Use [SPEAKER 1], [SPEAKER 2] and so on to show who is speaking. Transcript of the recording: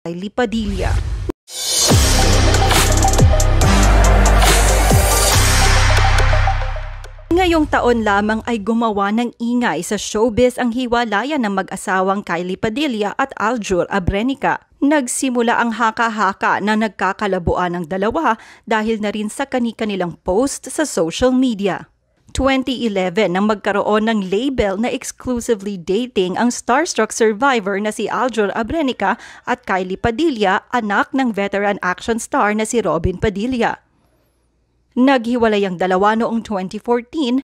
[SPEAKER 1] Kylie Padilla. Ngayong taon lamang ay gumawa ng ingay sa showbiz ang hiwalayan ng mag-asawang Kylie Padilla at Aljur Abrenica. Nagsimula ang haka-haka na nagkakalabuan ng dalawa dahil na rin sa kani-kanilang post sa social media. 2011 nang magkaroon ng label na exclusively dating ang starstruck survivor na si Aljur Abrenica at Kylie Padilla, anak ng veteran action star na si Robin Padilla. Naghiwalay ang dalawa noong 2014